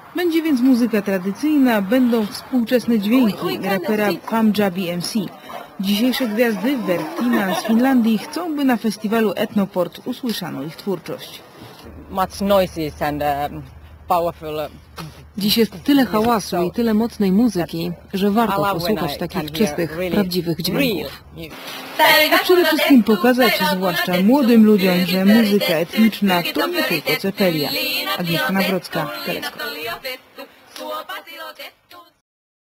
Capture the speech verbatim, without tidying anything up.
Będzie więc muzyka tradycyjna, będą współczesne dźwięki rapera Punjabi M C. Dzisiejsze gwiazdy Vertina z Finlandii chcą, by na festiwalu Ethnoport usłyszano ich twórczość. Dziś jest tyle hałasu i tyle mocnej muzyki, że warto posłuchać takich czystych, prawdziwych dźwięków. A przede wszystkim pokazać, zwłaszcza młodym ludziom, że muzyka etniczna to nie tylko Cepelia. Agnieszka Nawrocka, Teleskop.